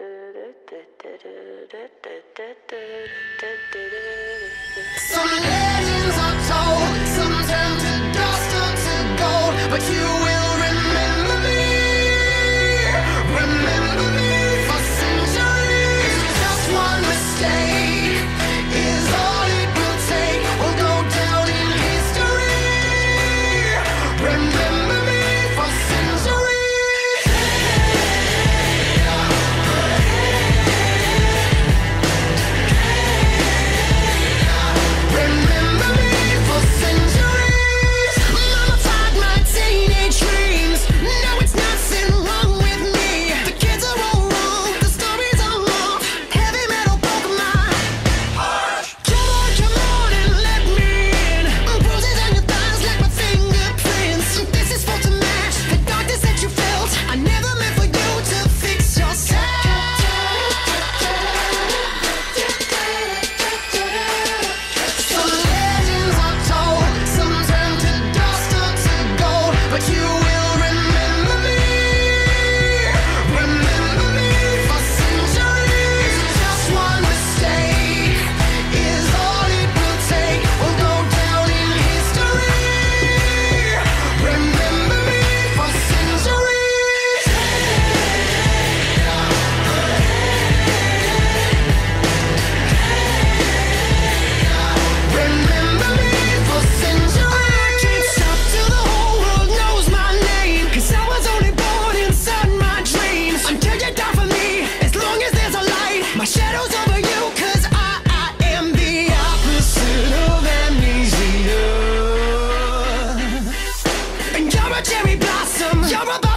Some legends are told, some turn to dust or to gold, but you will remember me for centuries. Just one mistake is all it will take. We'll go down in history. Remember me for centuries. Remember me for centuries. Mama tied my teenage dreams. No, it's nothing wrong with me. The kids are all wrong, the stories are wrong. Heavy metal broke my heart. Come on and let me in. Bruises on your thighs like my fingerprints. This is for to match the darkness that you felt. I never meant for you to fix yourself. Some legends are told, some turn to dust or to gold, but you will remember me for centuries. Just one mistake is all it will take. We'll go down in history. Remember me for centuries. Remember me for centuries. I can't stop till the whole world knows my name, 'cause I was only born inside my dreams. Until you die for me, as long as there's a light, my shadow's over you, 'cause I am the opposite of amnesia. And you're a cherry blossom, you're a